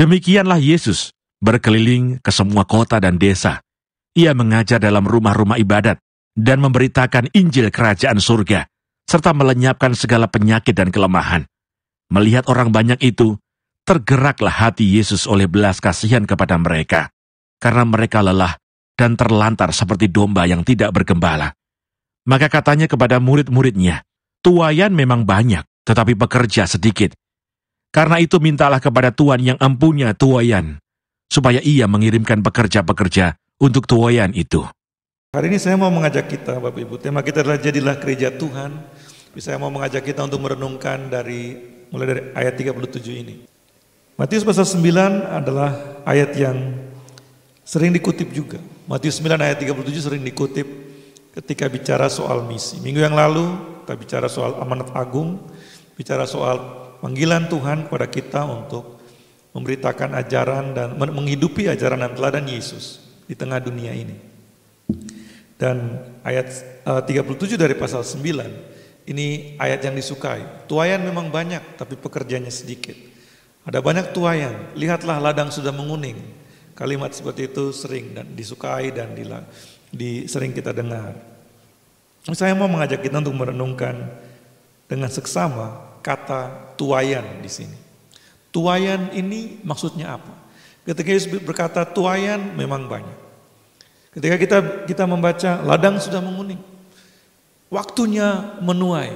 Demikianlah Yesus berkeliling ke semua kota dan desa. Ia mengajar dalam rumah-rumah ibadat dan memberitakan Injil Kerajaan Surga, serta melenyapkan segala penyakit dan kelemahan. Melihat orang banyak itu, tergeraklah hati Yesus oleh belas kasihan kepada mereka, karena mereka lelah dan terlantar seperti domba yang tidak bergembala. Maka katanya kepada murid-muridnya, "Tuaian memang banyak, tetapi pekerja sedikit. Karena itu mintalah kepada Tuhan yang empunya tuaian, supaya ia mengirimkan pekerja-pekerja untuk tuaian itu." Hari ini saya mau mengajak kita, Bapak Ibu, tema kita adalah Jadilah Gereja Tuhan. Saya mau mengajak kita untuk merenungkan mulai dari ayat 37 ini. Matius pasal 9 adalah ayat yang sering dikutip juga. Matius 9 ayat 37 sering dikutip ketika bicara soal misi. Minggu yang lalu kita bicara soal amanat agung, bicara soal panggilan Tuhan kepada kita untuk memberitakan ajaran dan menghidupi ajaran dan teladan Yesus di tengah dunia ini. Dan ayat 37 dari pasal 9, ini ayat yang disukai. Tuaian memang banyak, tapi pekerjanya sedikit. Ada banyak tuaian, lihatlah ladang sudah menguning. Kalimat seperti itu sering dan disukai dan sering kita dengar. Saya mau mengajak kita untuk merenungkan dengan seksama kata tuaian di sini. Tuaian ini maksudnya apa? Ketika Yesus berkata tuaian memang banyak. Ketika kita membaca ladang sudah menguning, waktunya menuai,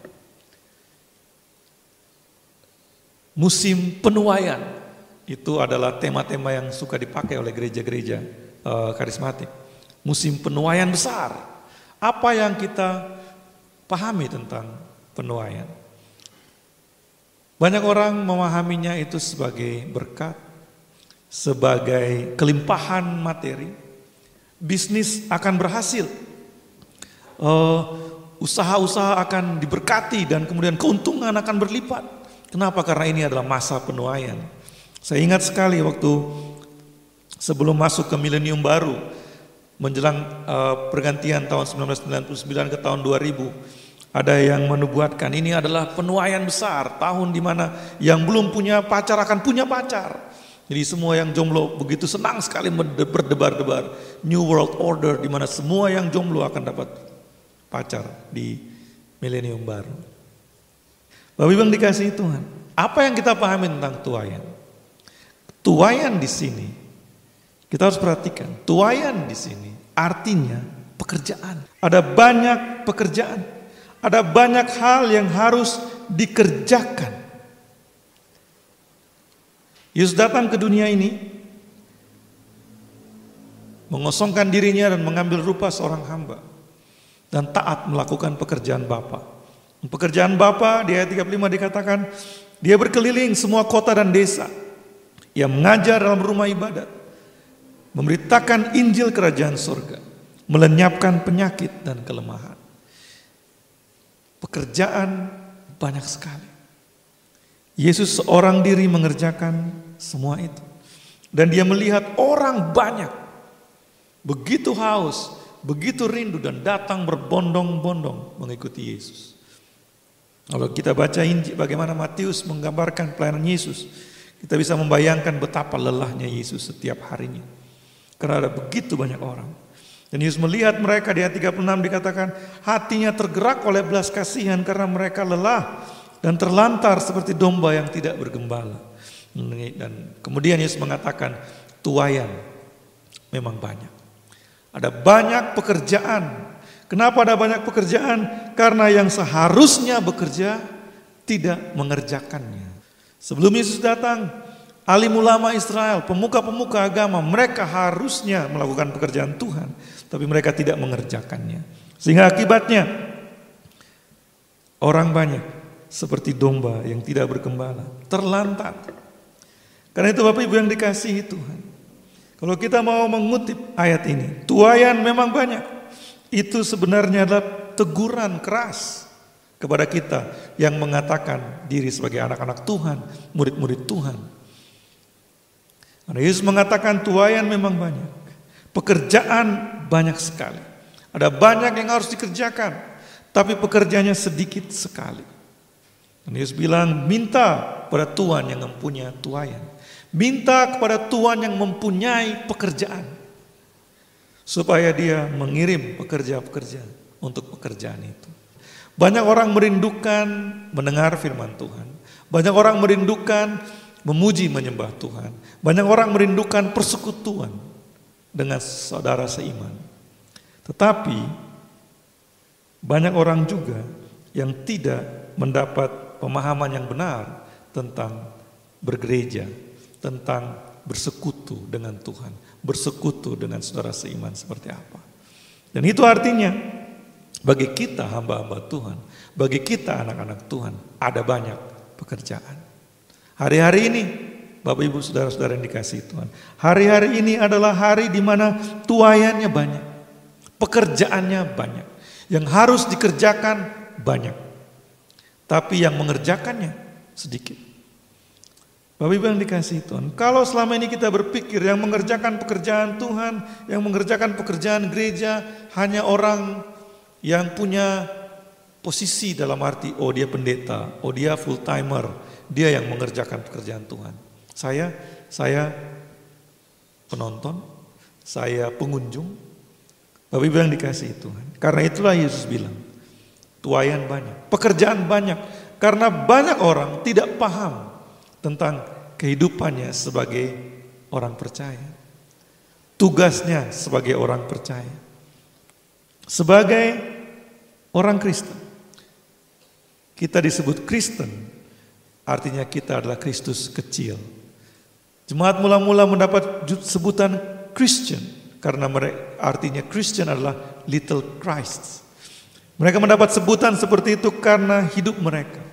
musim penuaian, itu adalah tema-tema yang suka dipakai oleh gereja-gereja karismatik. Musim penuaian besar. Apa yang kita pahami tentang penuaian? Banyak orang memahaminya itu sebagai berkat, sebagai kelimpahan materi. Bisnis akan berhasil, usaha-usaha akan diberkati dan kemudian keuntungan akan berlipat. Kenapa? Karena ini adalah masa penuaian. Saya ingat sekali waktu sebelum masuk ke milenium baru, menjelang pergantian tahun 1999 ke tahun 2000, ada yang menubuatkan ini adalah penuaian besar, tahun di mana yang belum punya pacar akan punya pacar. Jadi semua yang jomblo begitu senang sekali berdebar-debar. New World Order di mana semua yang jomblo akan dapat pacar di milenium baru. Bapak Ibu yang dikasihi Tuhan, apa yang kita pahami tentang tuaian? Tuaian di sini kita harus perhatikan. Tuaian di sini artinya pekerjaan. Ada banyak pekerjaan. Ada banyak hal yang harus dikerjakan. Yesus datang ke dunia ini, mengosongkan dirinya dan mengambil rupa seorang hamba, dan taat melakukan pekerjaan Bapa. Pekerjaan Bapa di ayat 35 dikatakan, dia berkeliling semua kota dan desa. Ia mengajar dalam rumah ibadat, memberitakan Injil Kerajaan Surga, melenyapkan penyakit dan kelemahan. Pekerjaan banyak sekali. Yesus seorang diri mengerjakan semua itu. Dan dia melihat orang banyak begitu haus, begitu rindu dan datang berbondong-bondong mengikuti Yesus. Kalau kita baca Injil bagaimana Matius menggambarkan pelayanan Yesus, kita bisa membayangkan betapa lelahnya Yesus setiap harinya. Karena ada begitu banyak orang. Dan Yesus melihat mereka di ayat 36 dikatakan hatinya tergerak oleh belas kasihan karena mereka lelah dan terlantar seperti domba yang tidak bergembala. Dan kemudian Yesus mengatakan tuaian memang banyak. Ada banyak pekerjaan. Kenapa ada banyak pekerjaan? Karena yang seharusnya bekerja tidak mengerjakannya. Sebelum Yesus datang, alim ulama Israel, pemuka-pemuka agama, mereka harusnya melakukan pekerjaan Tuhan, tapi mereka tidak mengerjakannya. Sehingga akibatnya orang banyak seperti domba yang tidak bergembala, terlantar. Karena itu Bapak Ibu yang dikasihi Tuhan, kalau kita mau mengutip ayat ini, tuaian memang banyak. Itu sebenarnya adalah teguran keras kepada kita yang mengatakan diri sebagai anak-anak Tuhan, murid-murid Tuhan. Karena Yesus mengatakan tuaian memang banyak, pekerjaan banyak sekali. Ada banyak yang harus dikerjakan, tapi pekerjaannya sedikit sekali. Dan Yesus bilang minta pada Tuhan yang mempunyai tuaian. Minta kepada Tuhan yang mempunyai pekerjaan, supaya dia mengirim pekerja-pekerja untuk pekerjaan itu. Banyak orang merindukan mendengar firman Tuhan. Banyak orang merindukan memuji menyembah Tuhan. Banyak orang merindukan persekutuan dengan saudara seiman. Tetapi banyak orang juga yang tidak mendapat pemahaman yang benar tentang bergereja, tentang bersekutu dengan Tuhan, bersekutu dengan saudara seiman seperti apa. Dan itu artinya bagi kita hamba-hamba Tuhan, bagi kita anak-anak Tuhan, ada banyak pekerjaan. Hari-hari ini, Bapak Ibu saudara-saudara yang dikasihi Tuhan, hari-hari ini adalah hari di mana tuaiannya banyak, pekerjaannya banyak, yang harus dikerjakan banyak, tapi yang mengerjakannya sedikit. Bapak Ibu yang dikasihi Tuhan, kalau selama ini kita berpikir yang mengerjakan pekerjaan Tuhan, yang mengerjakan pekerjaan gereja hanya orang yang punya posisi dalam arti, oh dia pendeta, oh dia full timer, dia yang mengerjakan pekerjaan Tuhan. Saya penonton, saya pengunjung. Bapak Ibu yang dikasihi Tuhan, karena itulah Yesus bilang, tuaian banyak, pekerjaan banyak, karena banyak orang tidak paham tentang kehidupannya sebagai orang percaya, tugasnya sebagai orang percaya, sebagai orang Kristen. Kita disebut Kristen, artinya kita adalah Kristus kecil. Jemaat mula-mula mendapat sebutan Christian karena artinya Christian adalah little Christ. Mereka mendapat sebutan seperti itu karena hidup mereka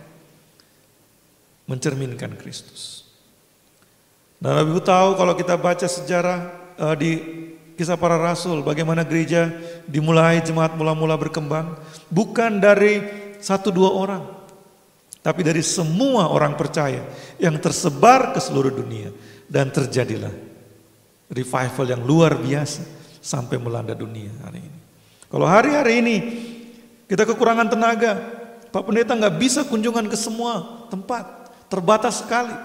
mencerminkan Kristus. Dan Ibu tahu kalau kita baca sejarah di Kisah Para Rasul, bagaimana gereja dimulai, jemaat mula-mula berkembang, bukan dari 1-2 orang, tapi dari semua orang percaya yang tersebar ke seluruh dunia. Dan terjadilah revival yang luar biasa sampai melanda dunia hari ini. Kalau hari-hari ini kita kekurangan tenaga, Pak Pendeta nggak bisa kunjungan ke semua tempat, terbatas sekali.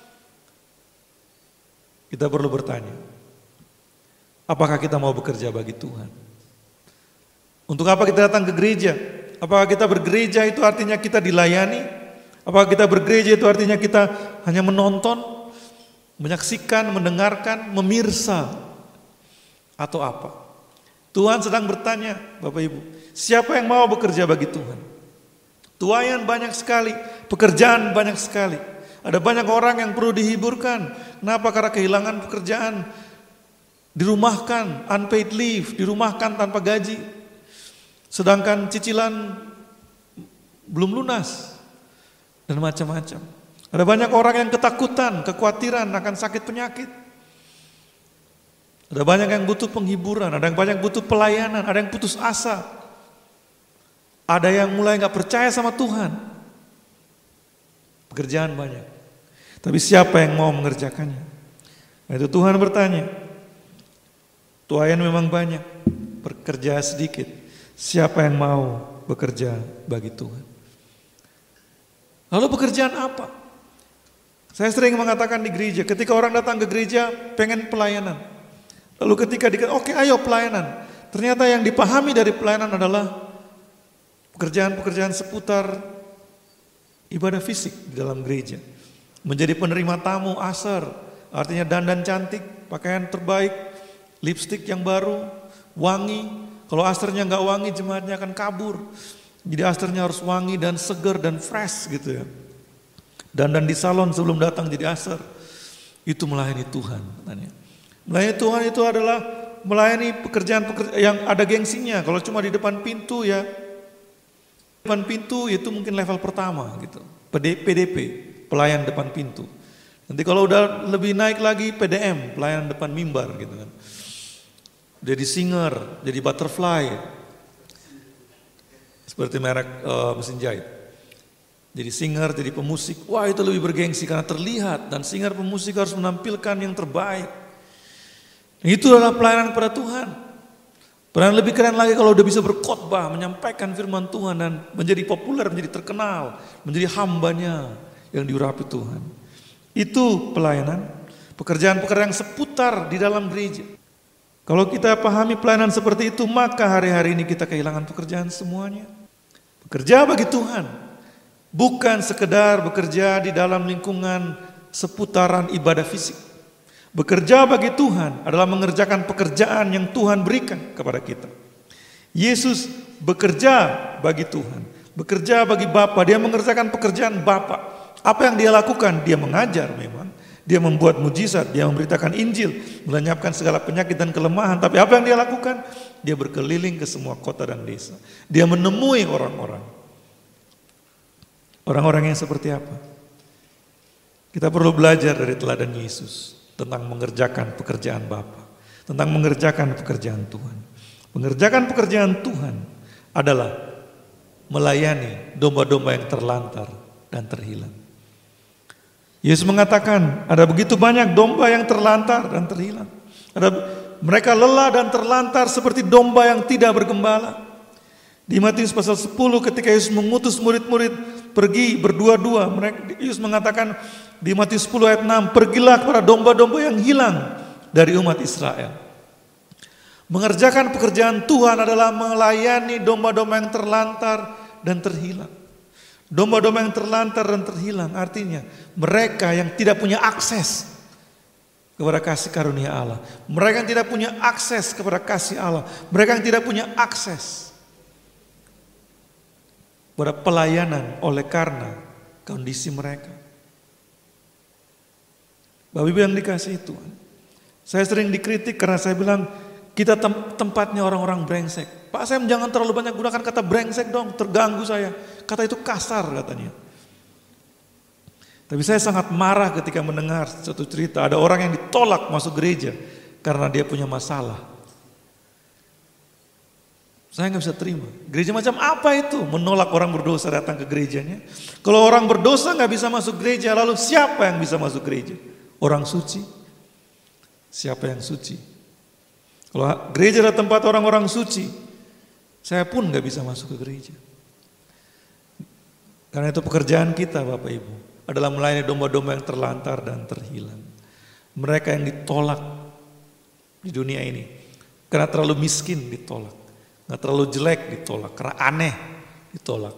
Kita perlu bertanya, apakah kita mau bekerja bagi Tuhan? Untuk apa kita datang ke gereja? Apakah kita bergereja itu artinya kita dilayani? Apakah kita bergereja itu artinya kita hanya menonton, menyaksikan, mendengarkan, memirsa, atau apa? Tuhan sedang bertanya, Bapak Ibu, siapa yang mau bekerja bagi Tuhan? Tuaian banyak sekali, pekerjaan banyak sekali. Ada banyak orang yang perlu dihiburkan. Kenapa? Karena kehilangan pekerjaan, dirumahkan, unpaid leave, dirumahkan tanpa gaji. Sedangkan cicilan belum lunas, dan macam-macam. Ada banyak orang yang ketakutan, kekhawatiran akan sakit penyakit. Ada banyak yang butuh penghiburan, ada yang banyak butuh pelayanan, ada yang putus asa. Ada yang mulai gak percaya sama Tuhan. Pekerjaan banyak, tapi siapa yang mau mengerjakannya? Nah, itu Tuhan bertanya, tuaian memang banyak, pekerja sedikit. Siapa yang mau bekerja bagi Tuhan? Lalu pekerjaan apa? Saya sering mengatakan di gereja, ketika orang datang ke gereja pengen pelayanan. Lalu ketika dikatakan, oke, ayo pelayanan. Ternyata yang dipahami dari pelayanan adalah pekerjaan-pekerjaan seputar ibadah fisik di dalam gereja. Menjadi penerima tamu, asar, artinya dandan cantik, pakaian terbaik, lipstik yang baru, wangi. Kalau asarnya nggak wangi, jemaatnya akan kabur. Jadi asarnya harus wangi dan segar dan fresh gitu ya. Dandan di salon sebelum datang jadi asar. Itu melayani Tuhan katanya. Melayani Tuhan itu adalah melayani pekerjaan yang ada gengsinya. Kalau cuma di depan pintu ya, depan pintu itu mungkin level pertama gitu. PDP, pelayan depan pintu. Nanti kalau udah lebih naik lagi PDM, pelayan depan mimbar gitu kan. Jadi singer, jadi butterfly. Seperti merek mesin jahit. Jadi singer, jadi pemusik. Wah, itu lebih bergengsi karena terlihat. Dan singer pemusik harus menampilkan yang terbaik. Itu adalah pelayanan kepada Tuhan. Pelayanan lebih keren lagi kalau udah bisa berkhotbah, menyampaikan firman Tuhan dan menjadi populer, menjadi terkenal, menjadi hambanya yang diurapi Tuhan. Itu pelayanan. Pekerjaan-pekerjaan seputar di dalam gereja. Kalau kita pahami pelayanan seperti itu, maka hari-hari ini kita kehilangan pekerjaan semuanya. Bekerja bagi Tuhan, bukan sekedar bekerja di dalam lingkungan seputaran ibadah fisik. Bekerja bagi Tuhan adalah mengerjakan pekerjaan yang Tuhan berikan kepada kita. Yesus bekerja bagi Tuhan, bekerja bagi Bapa, dia mengerjakan pekerjaan Bapa. Apa yang dia lakukan? Dia mengajar memang. Dia membuat mujizat, dia memberitakan Injil, melenyapkan segala penyakit dan kelemahan. Tapi apa yang dia lakukan? Dia berkeliling ke semua kota dan desa. Dia menemui orang-orang. Orang-orang yang seperti apa? Kita perlu belajar dari teladan Yesus tentang mengerjakan pekerjaan Bapa, tentang mengerjakan pekerjaan Tuhan. Mengerjakan pekerjaan Tuhan adalah melayani domba-domba yang terlantar dan terhilang. Yesus mengatakan ada begitu banyak domba yang terlantar dan terhilang. Mereka lelah dan terlantar seperti domba yang tidak bergembala. Di Matius pasal 10 ketika Yesus mengutus murid-murid pergi berdua-dua, Yesus mengatakan di Matius 10 ayat 6, pergilah kepada domba-domba yang hilang dari umat Israel. Mengerjakan pekerjaan Tuhan adalah melayani domba-domba yang terlantar dan terhilang. Domba-domba yang terlantar dan terhilang artinya mereka yang tidak punya akses kepada kasih karunia Allah. Mereka yang tidak punya akses kepada kasih Allah. Mereka yang tidak punya akses kepada pelayanan oleh karena kondisi mereka. Bapak Ibu yang dikasihi Tuhan, saya sering dikritik karena saya bilang kita tempatnya orang-orang brengsek. Pak Sam, jangan terlalu banyak gunakan kata brengsek dong, terganggu saya. Kata itu kasar katanya. Tapi saya sangat marah ketika mendengar satu cerita ada orang yang ditolak masuk gereja karena dia punya masalah. Saya nggak bisa terima. Gereja macam apa itu? Menolak orang berdosa datang ke gerejanya. Kalau orang berdosa nggak bisa masuk gereja, lalu siapa yang bisa masuk gereja? Orang suci. Siapa yang suci? Kalau gereja adalah tempat orang-orang suci, saya pun nggak bisa masuk ke gereja. Karena itu pekerjaan kita Bapak Ibu adalah melayani domba-domba yang terlantar dan terhilang. Mereka yang ditolak di dunia ini karena terlalu miskin ditolak, nggak terlalu jelek ditolak, karena aneh ditolak.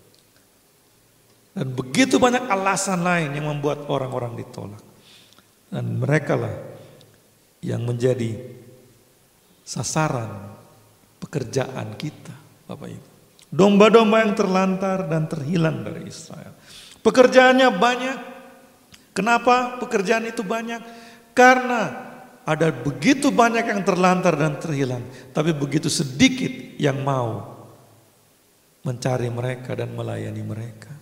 Dan begitu banyak alasan lain yang membuat orang-orang ditolak. Dan merekalah yang menjadi sasaran pekerjaan kita, Bapak Ibu. Domba-domba yang terlantar dan terhilang dari Israel. Pekerjaannya banyak. Kenapa pekerjaan itu banyak? Karena ada begitu banyak yang terlantar dan terhilang, tapi begitu sedikit yang mau mencari mereka dan melayani mereka.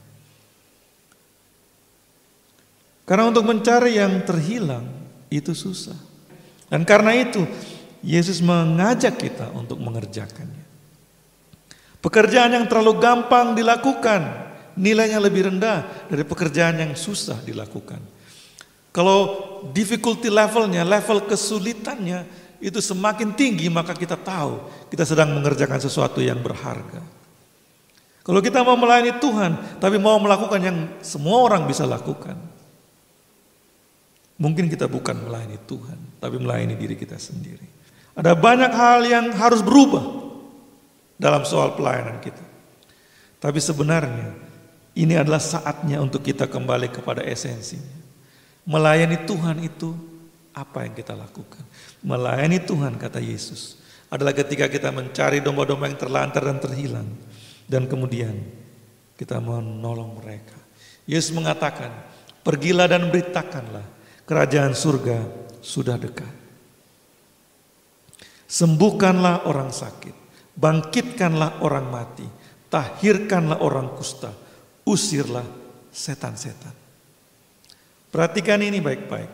Karena untuk mencari yang terhilang itu susah. Dan karena itu Yesus mengajak kita untuk mengerjakannya. Pekerjaan yang terlalu gampang dilakukan nilainya lebih rendah dari pekerjaan yang susah dilakukan. Kalau difficulty levelnya, level kesulitannya itu semakin tinggi, maka kita tahu kita sedang mengerjakan sesuatu yang berharga. Kalau kita mau melayani Tuhan tapi mau melakukan yang semua orang bisa lakukan, mungkin kita bukan melayani Tuhan, tapi melayani diri kita sendiri. Ada banyak hal yang harus berubah dalam soal pelayanan kita. Tapi sebenarnya ini adalah saatnya untuk kita kembali kepada esensinya. Melayani Tuhan itu apa yang kita lakukan? Melayani Tuhan, kata Yesus, adalah ketika kita mencari domba-domba yang terlantar dan terhilang. Dan kemudian kita menolong mereka. Yesus mengatakan, pergilah dan beritakanlah, kerajaan surga sudah dekat. Sembuhkanlah orang sakit, bangkitkanlah orang mati, tahirkanlah orang kusta, usirlah setan-setan. Perhatikan ini baik-baik.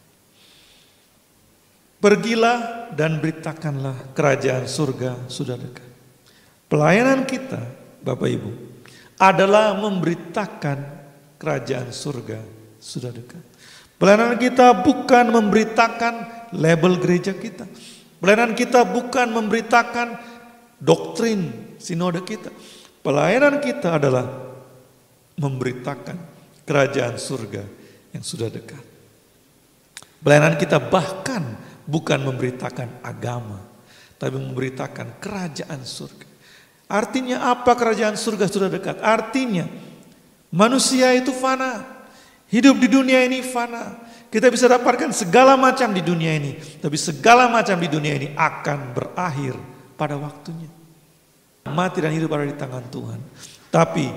Pergilah dan beritakanlah kerajaan surga sudah dekat. Pelayanan kita, Bapak Ibu, adalah memberitakan kerajaan surga sudah dekat. Pelayanan kita bukan memberitakan label gereja kita. Pelayanan kita bukan memberitakan doktrin sinode kita. Pelayanan kita adalah memberitakan kerajaan surga yang sudah dekat. Pelayanan kita bahkan bukan memberitakan agama, tapi memberitakan kerajaan surga. Artinya apa kerajaan surga sudah dekat? Artinya manusia itu fana. Hidup di dunia ini fana. Kita bisa dapatkan segala macam di dunia ini, tapi segala macam di dunia ini akan berakhir pada waktunya. Mati dan hidup ada di tangan Tuhan. Tapi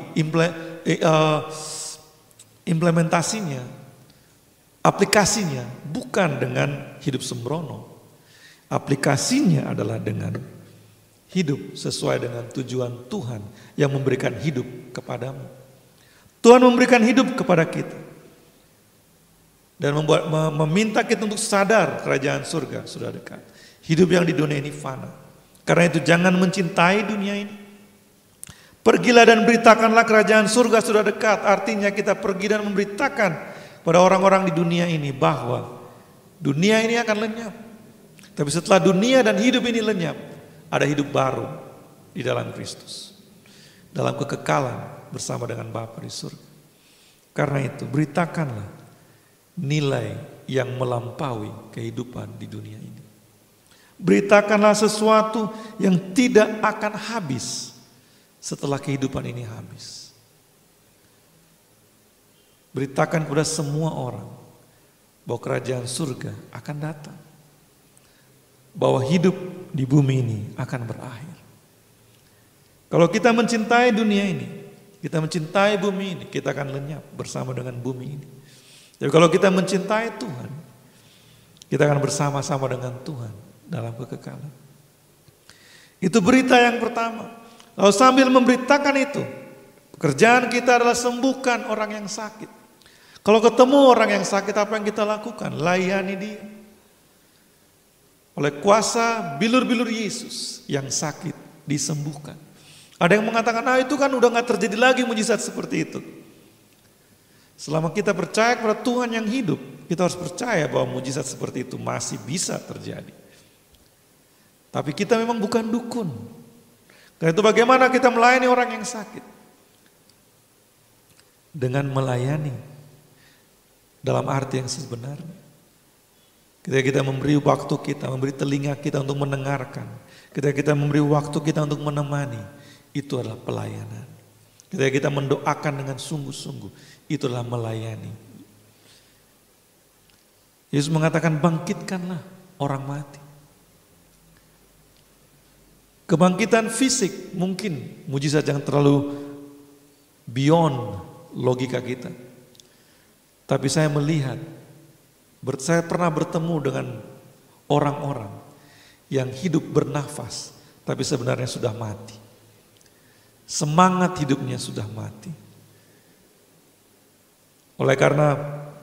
implementasinya, aplikasinya bukan dengan hidup sembrono. Aplikasinya adalah dengan hidup sesuai dengan tujuan Tuhan yang memberikan hidup kepadamu. Tuhan memberikan hidup kepada kita dan meminta kita untuk sadar kerajaan surga sudah dekat. Hidup yang di dunia ini fana. Karena itu jangan mencintai dunia ini. Pergilah dan beritakanlah kerajaan surga sudah dekat. Artinya kita pergi dan memberitakan pada orang-orang di dunia ini bahwa dunia ini akan lenyap. Tapi setelah dunia dan hidup ini lenyap, ada hidup baru di dalam Kristus. Dalam kekekalan bersama dengan Bapa di surga. Karena itu beritakanlah nilai yang melampaui kehidupan di dunia ini. Beritakanlah sesuatu yang tidak akan habis setelah kehidupan ini habis. Beritakan kepada semua orang bahwa kerajaan surga akan datang. Bahwa hidup di bumi ini akan berakhir. Kalau kita mencintai dunia ini, kita mencintai bumi ini, kita akan lenyap bersama dengan bumi ini. Jadi kalau kita mencintai Tuhan, kita akan bersama-sama dengan Tuhan dalam kekekalan. Itu berita yang pertama. Lalu sambil memberitakan itu, pekerjaan kita adalah sembuhkan orang yang sakit. Kalau ketemu orang yang sakit, apa yang kita lakukan? Layani dia. Oleh kuasa bilur-bilur Yesus yang sakit disembuhkan. Ada yang mengatakan, itu kan udah gak terjadi lagi mujizat seperti itu. Selama kita percaya kepada Tuhan yang hidup, kita harus percaya bahwa mujizat seperti itu masih bisa terjadi. Tapi kita memang bukan dukun. Karena itu bagaimana kita melayani orang yang sakit? Dengan melayani dalam arti yang sebenarnya. Ketika kita memberi waktu kita, memberi telinga kita untuk mendengarkan. Ketika kita memberi waktu kita untuk menemani, itu adalah pelayanan. Ketika kita mendoakan dengan sungguh-sungguh, itulah melayani. Yesus mengatakan bangkitkanlah orang mati. Kebangkitan fisik mungkin mujizat yang terlalu beyond logika kita. Tapi saya melihat, saya pernah bertemu dengan orang-orang yang hidup bernafas, tapi sebenarnya sudah mati. Semangat hidupnya sudah mati. Oleh karena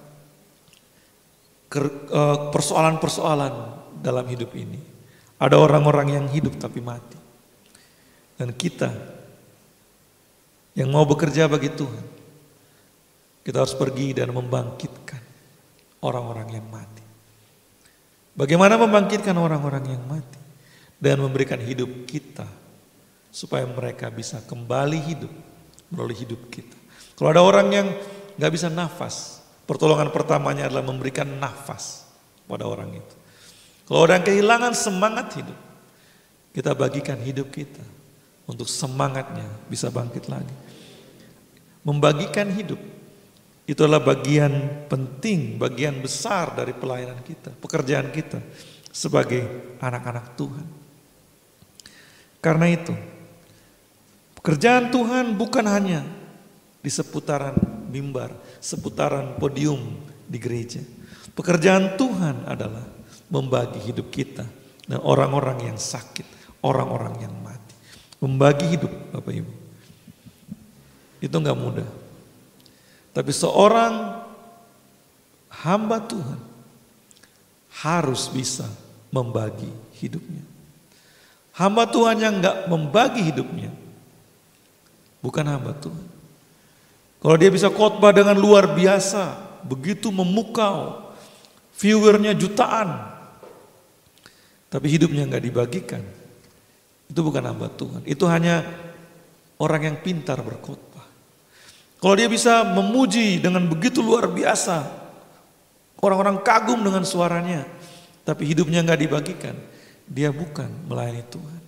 persoalan-persoalan dalam hidup ini, ada orang-orang yang hidup tapi mati. Dan kita yang mau bekerja bagi Tuhan, kita harus pergi dan membangkitkan orang-orang yang mati. Bagaimana membangkitkan orang-orang yang mati? Dan memberikan hidup kita supaya mereka bisa kembali hidup melalui hidup kita. Kalau ada orang yang gak bisa nafas, pertolongan pertamanya adalah memberikan nafas pada orang itu. Kalau ada yang kehilangan semangat hidup, kita bagikan hidup kita untuk semangatnya bisa bangkit lagi. Membagikan hidup itu adalah bagian penting, bagian besar dari pelayanan kita, pekerjaan kita sebagai anak-anak Tuhan. Karena itu, pekerjaan Tuhan bukan hanya di seputaran mimbar, seputaran podium di gereja. Pekerjaan Tuhan adalah membagi hidup kita dan orang-orang yang sakit, orang-orang yang mati. Membagi hidup, Bapak Ibu. Itu enggak mudah. Tapi seorang hamba Tuhan harus bisa membagi hidupnya. Hamba Tuhan yang enggak membagi hidupnya bukan hamba Tuhan. Kalau dia bisa khotbah dengan luar biasa, begitu memukau, viewernya jutaan, tapi hidupnya enggak dibagikan, itu bukan hamba Tuhan. Itu hanya orang yang pintar berkhotbah. Kalau dia bisa memuji dengan begitu luar biasa, Orang-orang kagum dengan suaranya, tapi hidupnya nggak dibagikan. Dia bukan melayani Tuhan.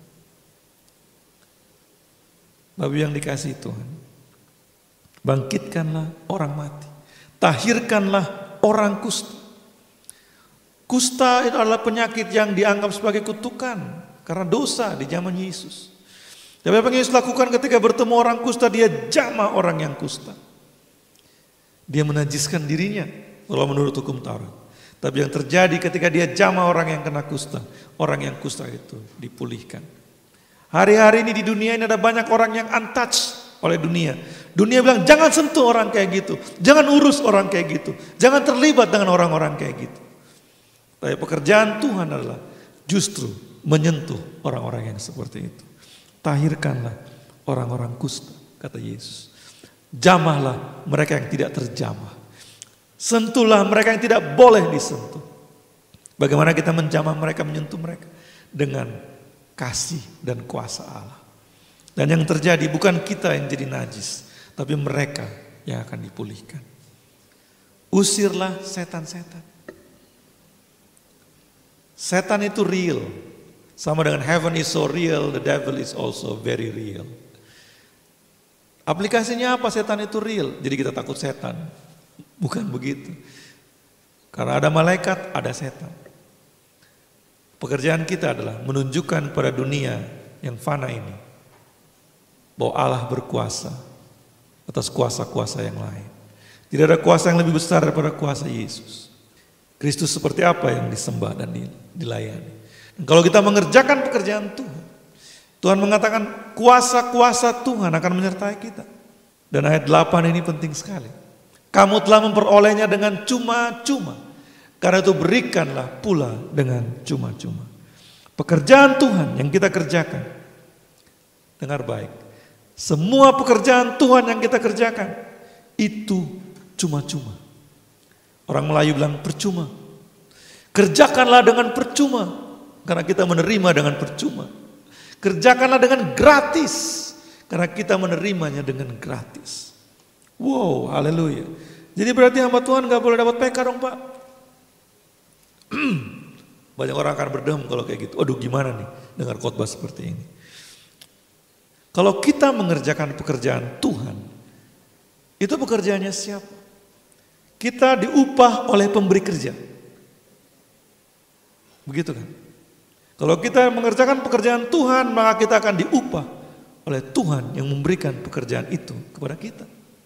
Bapak yang dikasihi Tuhan, bangkitkanlah orang mati, tahirkanlah orang kusta. Kusta itu adalah penyakit yang dianggap sebagai kutukan karena dosa di zaman Yesus. Tapi apa yang Yesus lakukan ketika bertemu orang kusta? Dia jamah orang yang kusta. Dia menajiskan dirinya kalau menurut hukum Taurat. Tapi yang terjadi ketika dia jamah orang yang kena kusta, orang yang kusta itu dipulihkan. Hari-hari ini di dunia ini ada banyak orang yang untouched oleh dunia. Dunia bilang jangan sentuh orang kayak gitu, jangan urus orang kayak gitu, jangan terlibat dengan orang-orang kayak gitu. Tapi pekerjaan Tuhan adalah justru menyentuh orang-orang yang seperti itu. Tahirkanlah orang-orang kusta, kata Yesus. Jamahlah mereka yang tidak terjamah. Sentuhlah mereka yang tidak boleh disentuh. Bagaimana kita menjamah mereka, menyentuh mereka? Dengan kasih dan kuasa Allah. Dan yang terjadi bukan kita yang jadi najis, tapi mereka yang akan dipulihkan. Usirlah setan-setan. Setan itu real. Sama dengan heaven is so real, the devil is also very real. Aplikasinya apa setan itu real? Jadi kita takut setan. Bukan begitu. Karena ada malaikat, ada setan. Pekerjaan kita adalah menunjukkan pada dunia yang fana ini bahwa Allah berkuasa atas kuasa-kuasa yang lain. Tidak ada kuasa yang lebih besar daripada kuasa Yesus. Kristus seperti apa yang disembah dan dilayani. Dan kalau kita mengerjakan pekerjaan Tuhan, Tuhan mengatakan kuasa-kuasa Tuhan akan menyertai kita. Dan ayat 8 ini penting sekali. Kamu telah memperolehnya dengan cuma-cuma. Karena itu berikanlah pula dengan cuma-cuma. Pekerjaan Tuhan yang kita kerjakan. Dengar baik. Semua pekerjaan Tuhan yang kita kerjakan. Itu cuma-cuma. Orang Melayu bilang percuma. Kerjakanlah dengan percuma. Karena kita menerima dengan percuma. Kerjakanlah dengan gratis. Karena kita menerimanya dengan gratis. Wow, haleluya. Jadi berarti hamba Tuhan gak boleh dapat PK dong Pak. Banyak orang akan berdehem kalau kayak gitu. Aduh gimana nih dengar khotbah seperti ini. Kalau kita mengerjakan pekerjaan Tuhan, itu pekerjaannya siapa? Kita diupah oleh pemberi kerja. Begitu kan? Kalau kita mengerjakan pekerjaan Tuhan, maka kita akan diupah oleh Tuhan yang memberikan pekerjaan itu kepada kita.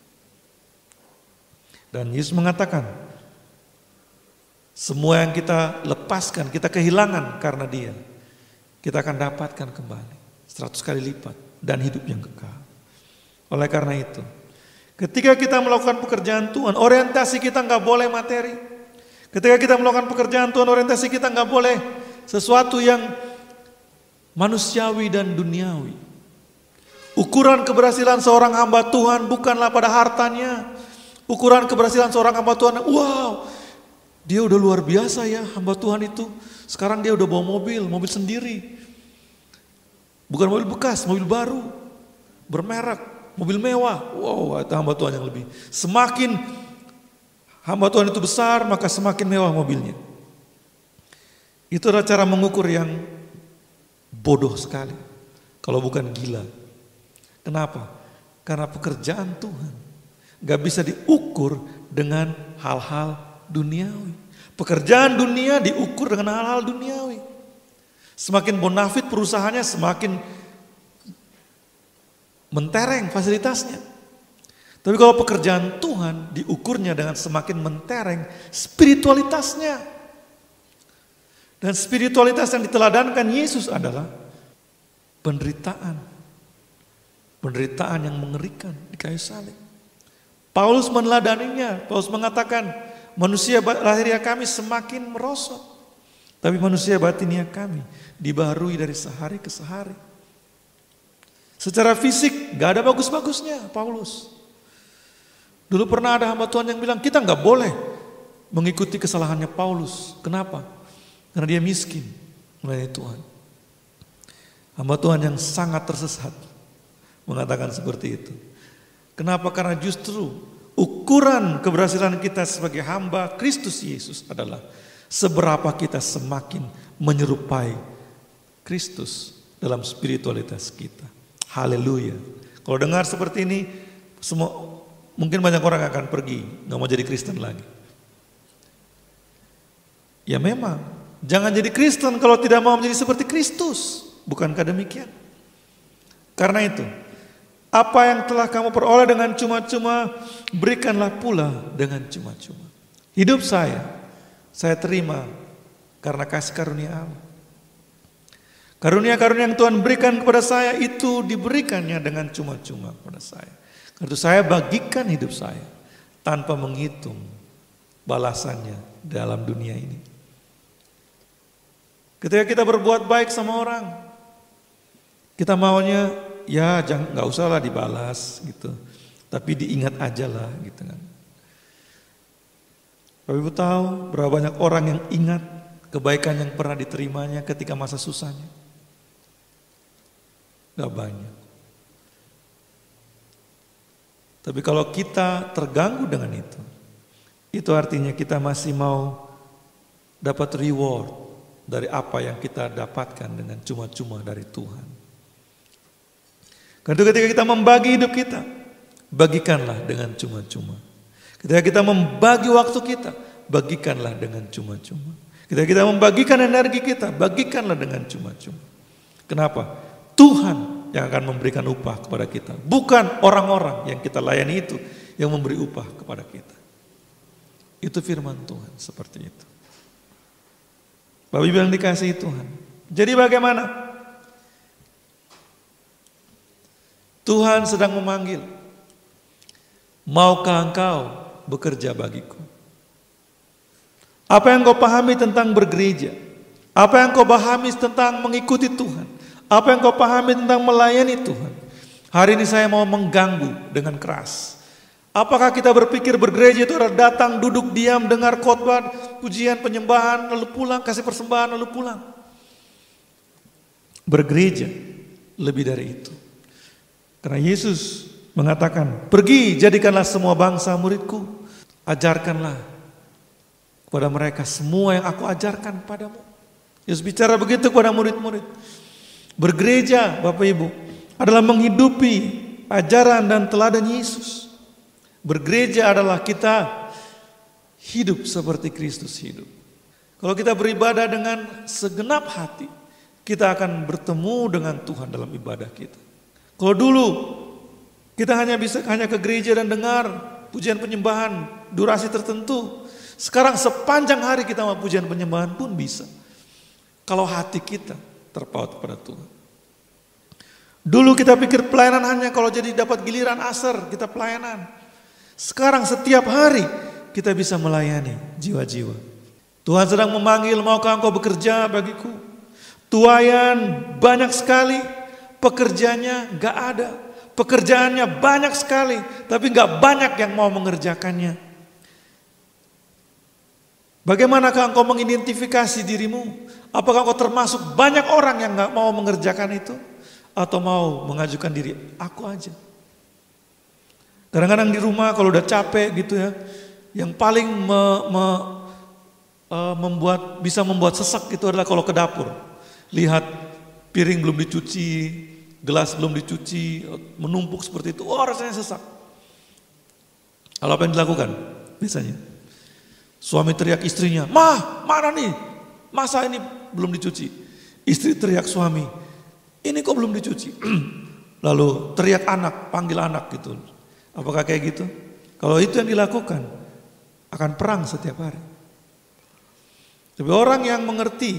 Dan Yesus mengatakan, semua yang kita lepaskan, kita kehilangan karena Dia, kita akan dapatkan kembali 100 kali lipat dan hidup yang kekal. Oleh karena itu, ketika kita melakukan pekerjaan Tuhan, orientasi kita nggak boleh materi. Ketika kita melakukan pekerjaan Tuhan, orientasi kita nggak boleh sesuatu yang manusiawi dan duniawi. Ukuran keberhasilan seorang hamba Tuhan bukanlah pada hartanya. Ukuran keberhasilan seorang hamba Tuhan, wow, dia udah luar biasa ya hamba Tuhan itu. Sekarang dia udah bawa mobil sendiri. Bukan mobil bekas, mobil baru, bermerek, mobil mewah. Wow, itu hamba Tuhan yang lebih. Semakin hamba Tuhan itu besar, maka semakin mewah mobilnya. Itu adalah cara mengukur yang bodoh sekali. Kalau bukan gila. Kenapa? Karena pekerjaan Tuhan gak bisa diukur dengan hal-hal duniawi. Pekerjaan dunia diukur dengan hal-hal duniawi. Semakin bonafit perusahaannya, semakin mentereng fasilitasnya. Tapi kalau pekerjaan Tuhan diukurnya dengan semakin mentereng spiritualitasnya. Dan spiritualitas yang diteladankan Yesus adalah penderitaan. Penderitaan yang mengerikan di kayu salib. Paulus meneladaninya. Paulus mengatakan, manusia lahiriah kami semakin merosot, tapi manusia batiniah kami dibaharui dari sehari ke sehari. Secara fisik gak ada bagus-bagusnya Paulus. Dulu pernah ada hamba Tuhan yang bilang, kita gak boleh mengikuti kesalahannya Paulus. Kenapa? Karena dia miskin melayani Tuhan. Hamba Tuhan yang sangat tersesat mengatakan seperti itu. Kenapa? Karena justru ukuran keberhasilan kita sebagai hamba Kristus Yesus adalah seberapa kita semakin menyerupai Kristus dalam spiritualitas kita. Haleluya. Kalau dengar seperti ini, mungkin banyak orang akan pergi, nggak mau jadi Kristen lagi. Ya memang, jangan jadi Kristen kalau tidak mau menjadi seperti Kristus. Bukankah demikian? Karena itu, apa yang telah kamu peroleh dengan cuma-cuma, berikanlah pula dengan cuma-cuma. Hidup saya terima karena kasih karunia Allah. Karunia-karunia yang Tuhan berikan kepada saya itu diberikannya dengan cuma-cuma kepada saya. Karena itu saya bagikan hidup saya tanpa menghitung balasannya dalam dunia ini. Ketika kita berbuat baik sama orang, kita maunya ya nggak usah lah dibalas gitu, tapi diingat aja lah gitu kan. Bapak Ibu tahu berapa banyak orang yang ingat kebaikan yang pernah diterimanya ketika masa susahnya? Gak banyak. Tapi kalau kita terganggu dengan itu artinya kita masih mau dapat reward dari apa yang kita dapatkan dengan cuma-cuma dari Tuhan. Karena ketika kita membagi hidup kita, bagikanlah dengan cuma-cuma. Ketika kita membagi waktu kita, bagikanlah dengan cuma-cuma. Ketika kita membagikan energi kita, bagikanlah dengan cuma-cuma. Kenapa? Tuhan yang akan memberikan upah kepada kita. Bukan orang-orang yang kita layani itu yang memberi upah kepada kita. Itu firman Tuhan seperti itu. Bapak Ibu yang dikasihi Tuhan. Jadi bagaimana? Tuhan sedang memanggil. Maukah engkau bekerja bagiku? Apa yang kau pahami tentang bergereja? Apa yang kau pahami tentang mengikuti Tuhan? Apa yang kau pahami tentang melayani Tuhan? Hari ini saya mau mengganggu dengan keras. Apakah kita berpikir bergereja itu adalah datang, duduk, diam, dengar khotbah, pujian, penyembahan, lalu pulang, kasih persembahan, lalu pulang? Bergereja lebih dari itu. Karena Yesus mengatakan, pergi jadikanlah semua bangsa muridku. Ajarkanlah kepada mereka semua yang aku ajarkan padamu. Yesus bicara begitu kepada murid-murid. Bergereja, Bapak Ibu, adalah menghidupi ajaran dan teladan Yesus. Bergereja adalah kita hidup seperti Kristus hidup. Kalau kita beribadah dengan segenap hati, kita akan bertemu dengan Tuhan dalam ibadah kita. Kalau dulu kita hanya ke gereja dan dengar pujian penyembahan durasi tertentu, sekarang sepanjang hari kita mau pujian penyembahan pun bisa. Kalau hati kita terpaut kepada Tuhan. Dulu kita pikir pelayanan hanya kalau jadi dapat giliran asar kita pelayanan. Sekarang setiap hari kita bisa melayani jiwa-jiwa. Tuhan sedang memanggil, maukah engkau bekerja bagiku? Tuayan banyak sekali, pekerjaannya gak ada. Pekerjaannya banyak sekali, tapi gak banyak yang mau mengerjakannya. Bagaimanakah engkau mengidentifikasi dirimu? Apakah engkau termasuk banyak orang yang gak mau mengerjakan itu? Atau mau mengajukan diri, aku aja. Kadang-kadang di rumah kalau udah capek gitu ya, yang paling bisa membuat sesak itu adalah kalau ke dapur. Lihat piring belum dicuci, gelas belum dicuci, menumpuk seperti itu, rasanya sesak. Kalau apa yang dilakukan biasanya? Suami teriak istrinya, mana nih? Masa ini belum dicuci? Istri teriak suami, ini kok belum dicuci? Lalu teriak anak, panggil anak gitu. Apakah kayak gitu? Kalau itu yang dilakukan, akan perang setiap hari. Tapi orang yang mengerti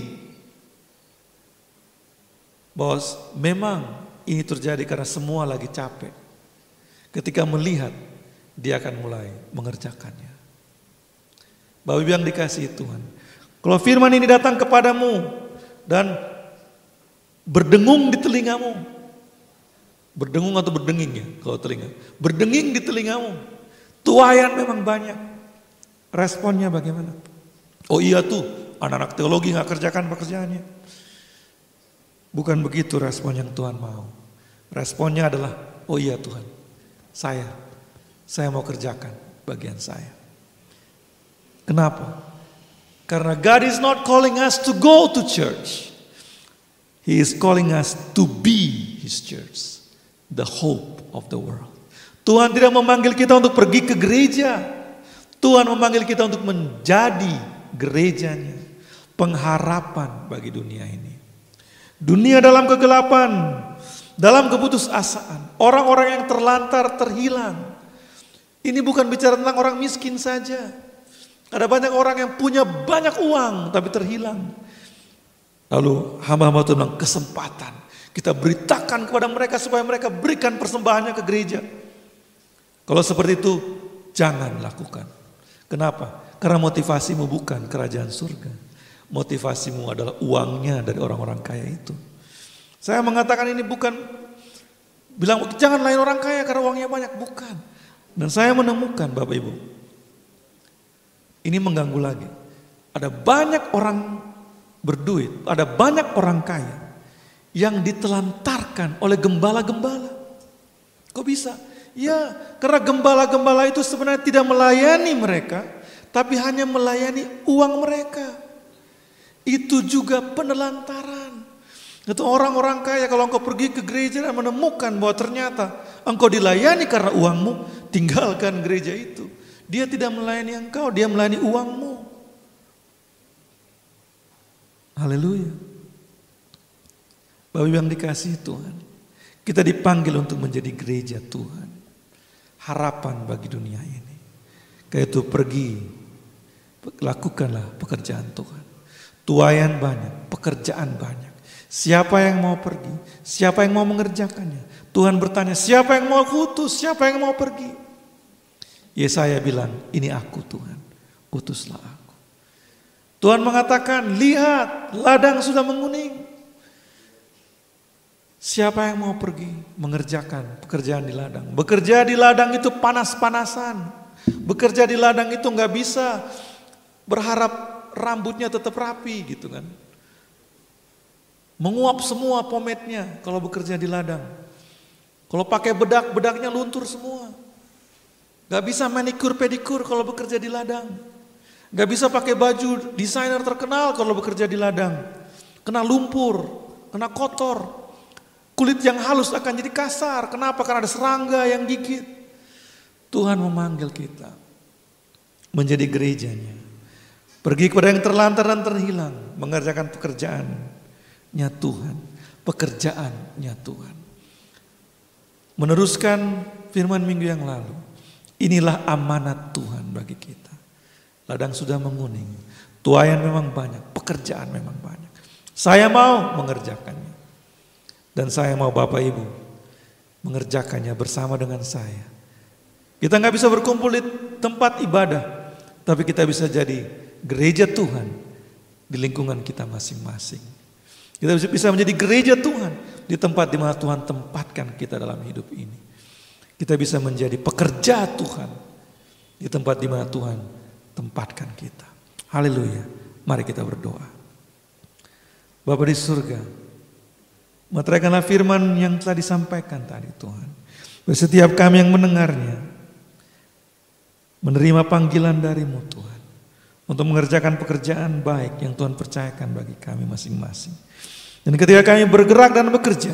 bahwa memang ini terjadi karena semua lagi capek. Ketika melihat, dia akan mulai mengerjakannya. Bapak Ibu yang dikasihi Tuhan, kalau firman ini datang kepadamu dan berdengung di telingamu, berdengung atau berdenging ya kalau telinga, berdenging di telingamu, tuayan memang banyak. Responnya bagaimana? Oh iya tuh, anak-anak teologi gak kerjakan pekerjaannya. Bukan begitu respon yang Tuhan mau. Responnya adalah, oh iya Tuhan, saya mau kerjakan bagian saya. Kenapa? Karena God is not calling us to go to church. He is calling us to be His church. The hope of the world. Tuhan tidak memanggil kita untuk pergi ke gereja. Tuhan memanggil kita untuk menjadi gerejanya. Pengharapan bagi dunia ini. Dunia dalam kegelapan, dalam keputusasaan. Orang-orang yang terlantar, terhilang. Ini bukan bicara tentang orang miskin saja. Ada banyak orang yang punya banyak uang tapi terhilang. Lalu hamba-hamba Tuhan bilang, kesempatan. Kita beritakan kepada mereka supaya mereka berikan persembahannya ke gereja. Kalau seperti itu, jangan lakukan. Kenapa? Karena motivasimu bukan kerajaan surga. Motivasimu adalah uangnya dari orang-orang kaya itu. Saya mengatakan ini bukan bilang jangan lain orang kaya karena uangnya banyak. Bukan. Dan saya menemukan Bapak Ibu, ini mengganggu lagi. Ada banyak orang berduit, ada banyak orang kaya yang ditelantarkan oleh gembala-gembala. Kok bisa? Ya, karena gembala-gembala itu sebenarnya tidak melayani mereka, tapi hanya melayani uang mereka. Itu juga penelantaran. Itu orang-orang kaya, kalau engkau pergi ke gereja dan menemukan bahwa ternyata engkau dilayani karena uangmu, tinggalkan gereja itu. Dia tidak melayani engkau, dia melayani uangmu. Haleluya. Bapak Ibu yang dikasihi Tuhan, kita dipanggil untuk menjadi gereja Tuhan. Harapan bagi dunia ini. Kayak itu pergi, lakukanlah pekerjaan Tuhan. Tuayan banyak, pekerjaan banyak. Siapa yang mau pergi? Siapa yang mau mengerjakannya? Tuhan bertanya, siapa yang mau kutus? Siapa yang mau pergi? Yesaya bilang, ini aku Tuhan, utuslah aku. Tuhan mengatakan, lihat ladang sudah menguning. Siapa yang mau pergi mengerjakan pekerjaan di ladang? Bekerja di ladang itu panas-panasan. Bekerja di ladang itu nggak bisa berharap rambutnya tetap rapi gitu kan. Menguap semua pomade-nya kalau bekerja di ladang. Kalau pakai bedak, bedaknya luntur semua. Gak bisa manikur pedikur kalau bekerja di ladang. Gak bisa pakai baju desainer terkenal kalau bekerja di ladang. Kena lumpur, kena kotor. Kulit yang halus akan jadi kasar. Kenapa? Karena ada serangga yang gigit. Tuhan memanggil kita menjadi gerejanya. Pergi kepada yang terlantar dan terhilang. Mengerjakan pekerjaannya Tuhan. Pekerjaannya Tuhan. Meneruskan firman minggu yang lalu. Inilah amanat Tuhan bagi kita. Ladang sudah menguning. Tuayan memang banyak. Pekerjaan memang banyak. Saya mau mengerjakannya. Dan saya mau Bapak Ibu mengerjakannya bersama dengan saya. Kita nggak bisa berkumpul di tempat ibadah. Tapi kita bisa jadi gereja Tuhan di lingkungan kita masing-masing. Kita bisa menjadi gereja Tuhan di tempat di mana Tuhan tempatkan kita dalam hidup ini. Kita bisa menjadi pekerja Tuhan di tempat di mana Tuhan tempatkan kita. Haleluya. Mari kita berdoa. Bapa di surga, meteraikanlah firman yang telah disampaikan tadi Tuhan. Setiap kami yang mendengarnya, menerima panggilan darimu Tuhan. Untuk mengerjakan pekerjaan baik yang Tuhan percayakan bagi kami masing-masing. Dan ketika kami bergerak dan bekerja,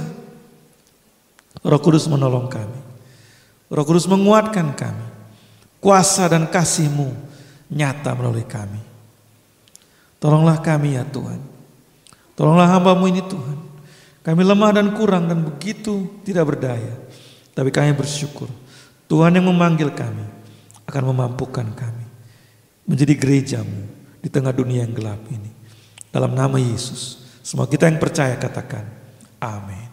Roh Kudus menolong kami. Roh Kudus menguatkan kami. Kuasa dan kasih-Mu nyata melalui kami. Tolonglah kami ya Tuhan. Tolonglah hamba-Mu ini Tuhan. Kami lemah dan kurang dan begitu tidak berdaya. Tapi kami bersyukur. Tuhan yang memanggil kami akan memampukan kami menjadi gereja-Mu di tengah dunia yang gelap ini. Dalam nama Yesus. Semua kita yang percaya katakan amin.